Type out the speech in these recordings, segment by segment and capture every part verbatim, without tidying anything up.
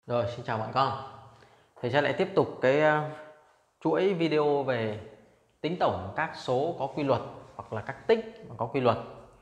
Rồi, xin chào bạn con. Thầy sẽ lại tiếp tục cái uh, chuỗi video về tính tổng các số có quy luật hoặc là các tích mà có quy luật.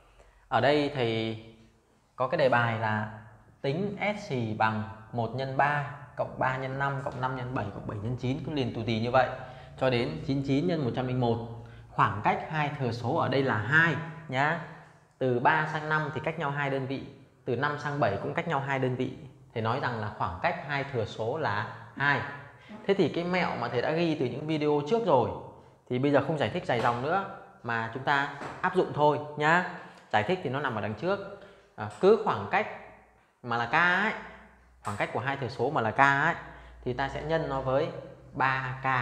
Ở đây thầy có cái đề bài là tính s xì bằng một nhân ba cộng ba nhân năm cộng năm nhân bảy cộng bảy nhân chín, cứ liền tù tì như vậy cho đến chín mươi chín nhân một trăm lẻ một. Khoảng cách hai thừa số ở đây là hai nhá. Từ ba sang năm thì cách nhau hai đơn vị, từ năm sang bảy cũng cách nhau hai đơn vị. Thầy nói rằng là khoảng cách hai thừa số là hai. Thế thì cái mẹo mà thầy đã ghi từ những video trước rồi thì bây giờ không giải thích dài dòng nữa mà chúng ta áp dụng thôi nhá. Giải thích thì nó nằm ở đằng trước. À, cứ khoảng cách mà là k ấy, khoảng cách của hai thừa số mà là k ấy, thì ta sẽ nhân nó với ba k,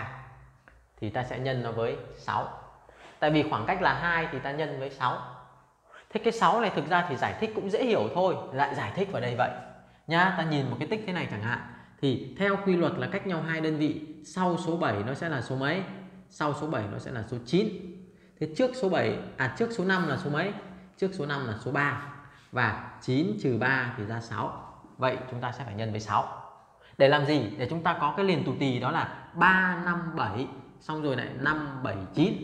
thì ta sẽ nhân nó với sáu. Tại vì khoảng cách là hai thì ta nhân với sáu. Thế cái sáu này thực ra thì giải thích cũng dễ hiểu thôi, lại giải thích vào đây vậy nhá. Ta nhìn một cái tích thế này chẳng hạn, thì theo quy luật là cách nhau hai đơn vị, sau số bảy nó sẽ là số mấy? Sau số bảy nó sẽ là số chín. Thế trước số bảy à trước số năm là số mấy? Trước số năm là số ba. Và chín trừ ba thì ra sáu. Vậy chúng ta sẽ phải nhân với sáu. Để làm gì? Để chúng ta có cái liền tù tì, đó là ba năm bảy, xong rồi lại năm bảy chín.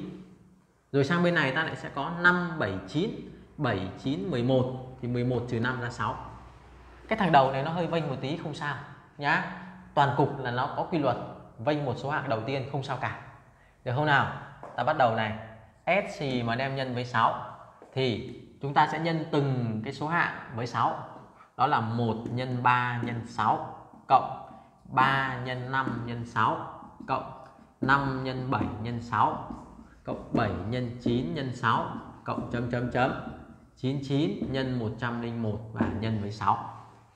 Rồi sang bên này ta lại sẽ có năm bảy chín, bảy chín mười một, thì mười một trừ năm ra sáu. Cái thằng đầu này nó hơi vênh một tí không sao nhá. Toàn cục là nó có quy luật, vênh một số hạng đầu tiên không sao cả. Được không nào? Ta bắt đầu này. S xì mà đem nhân với sáu thì chúng ta sẽ nhân từng cái số hạng với sáu. Đó là một nhân ba nhân sáu cộng ba nhân năm nhân sáu cộng năm nhân bảy nhân sáu cộng bảy nhân chín nhân sáu cộng chấm chấm chấm chín mươi chín nhân một trăm lẻ một và nhân với sáu.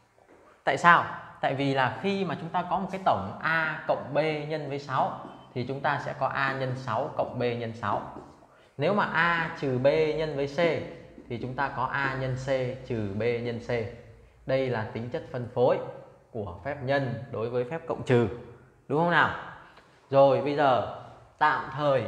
Tại sao? Tại vì là khi mà chúng ta có một cái tổng A cộng B nhân với sáu thì chúng ta sẽ có A nhân sáu cộng B nhân sáu. Nếu mà A trừ B nhân với C thì chúng ta có A nhân C trừ B nhân C. Đây là tính chất phân phối của phép nhân đối với phép cộng trừ. Đúng không nào? Rồi bây giờ tạm thời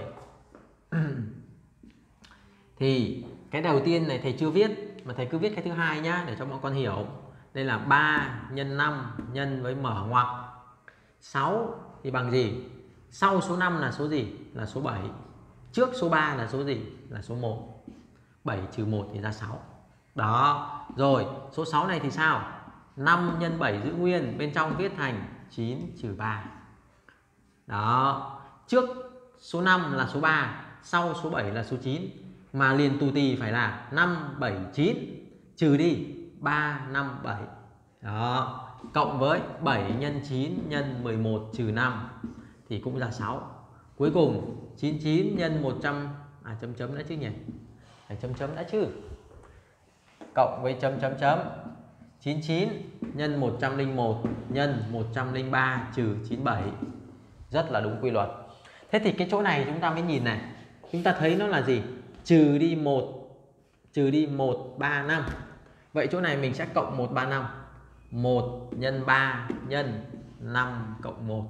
thì cái đầu tiên này thầy chưa viết, mà thầy cứ viết cái thứ hai nhá để cho mọi con hiểu. Đây là ba nhân năm nhân với mở ngoặc sáu thì bằng gì? Sau số năm là số gì? Là số bảy. Trước số ba là số gì? Là số một. bảy trừ một thì ra sáu. Đó. Rồi, số sáu này thì sao? năm nhân bảy giữ nguyên, bên trong viết thành chín trừ ba. Đó. Trước số năm là số ba, sau số bảy là số chín. Mà liền tù tì phải là năm bảy chín trừ đi ba năm bảy. Đó. Cộng với bảy nhân chín nhân mười một trừ năm thì cũng ra sáu. Cuối cùng chín mươi chín nhân một trăm, à chấm chấm đã chứ nhỉ? Phải chấm chấm đã chứ. Cộng với chấm chấm chấm chín mươi chín nhân một trăm lẻ một nhân một trăm lẻ ba trừ chín mươi bảy. Rất là đúng quy luật. Thế thì cái chỗ này chúng ta mới nhìn này. Chúng ta thấy nó là gì? Trừ đi một, trừ đi một ba năm. Vậy chỗ này mình sẽ cộng một ba năm. một nhân ba nhân năm cộng một.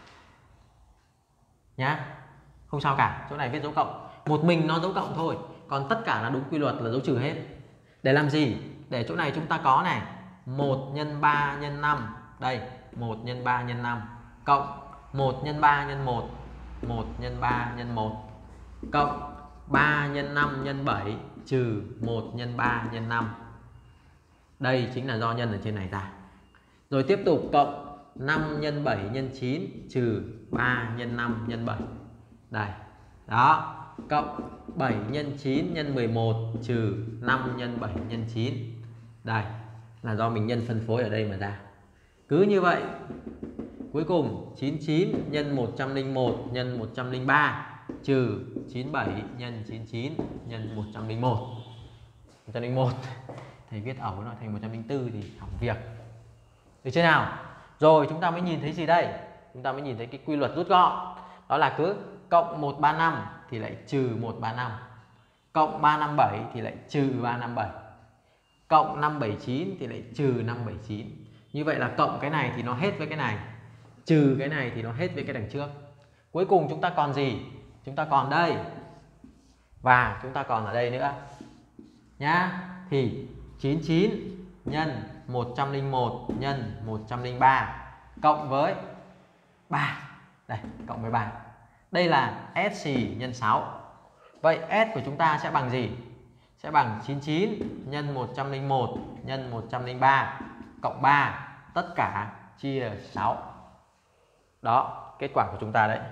Nhá. Không sao cả, chỗ này viết dấu cộng. Một mình nó dấu cộng thôi, còn tất cả là đúng quy luật là dấu trừ hết. Để làm gì? Để chỗ này chúng ta có này, một nhân ba nhân năm. Đây, một nhân ba nhân năm cộng một nhân ba nhân một, một nhân ba nhân một cộng ba nhân năm nhân bảy trừ một nhân ba nhân năm. Đây chính là do nhân ở trên này ra. Rồi tiếp tục cộng năm nhân bảy nhân chín trừ ba nhân năm nhân bảy. Đây. Đó. Cộng bảy nhân chín nhân mười một trừ năm nhân bảy nhân chín. Đây. Là do mình nhân phân phối ở đây mà ra. Cứ như vậy. Cuối cùng chín mươi chín nhân một trăm lẻ một nhân một trăm lẻ ba trừ chín mươi bảy nhân chín mươi chín nhân một trăm lẻ một. một trăm lẻ một. Thầy viết ẩu nó thành một trăm lẻ bốn thì hỏng việc. Được chưa nào? Rồi chúng ta mới nhìn thấy gì đây? Chúng ta mới nhìn thấy cái quy luật rút gọn. Đó là cứ cộng một ba năm thì lại trừ một ba năm. Cộng ba năm bảy thì lại trừ ba năm bảy. Cộng năm bảy chín thì lại trừ năm bảy chín. Như vậy là cộng cái này thì nó hết với cái này, trừ cái này thì nó hết với cái đằng trước. Cuối cùng chúng ta còn gì? Chúng ta còn đây. Và chúng ta còn ở đây nữa. Nhá. Thì chín mươi chín nhân một trăm lẻ một nhân một trăm lẻ ba cộng với ba. Đây, cộng với ba. Đây là S xì nhân sáu. Vậy S của chúng ta sẽ bằng gì? Sẽ bằng chín mươi chín nhân một trăm lẻ một nhân một trăm lẻ ba cộng ba, tất cả chia sáu. Đó, kết quả của chúng ta đấy.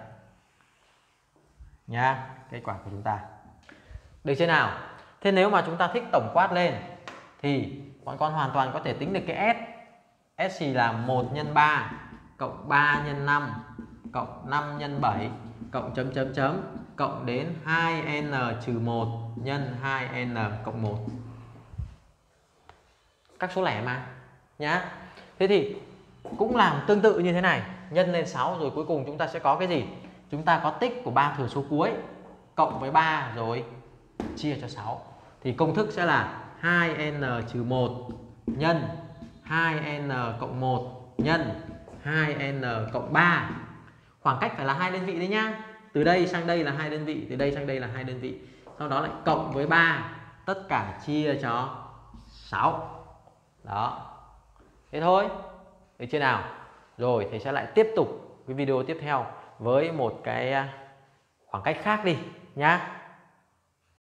Nha, kết quả của chúng ta. Được chưa nào? Thế nếu mà chúng ta thích tổng quát lên thì bọn con hoàn toàn có thể tính được cái S. S xì là một nhân ba cộng ba nhân năm cộng năm nhân bảy cộng chấm chấm chấm cộng đến hai n trừ một nhân hai n cộng một. Các số lẻ mà nhá. Thế thì cũng làm tương tự như thế này, nhân lên sáu rồi cuối cùng chúng ta sẽ có cái gì? Chúng ta có tích của ba thừa số cuối cộng với ba rồi chia cho sáu. Thì công thức sẽ là hai n trừ một nhân hai n cộng một nhân hai n cộng ba. Khoảng cách phải là hai đơn vị đấy nhá. Từ đây sang đây là hai đơn vị, từ đây sang đây là hai đơn vị. Sau đó lại cộng với ba, tất cả chia cho sáu. Đó. Thế thôi. Được chưa nào? Rồi thầy sẽ lại tiếp tục cái video tiếp theo với một cái khoảng cách khác đi nhá.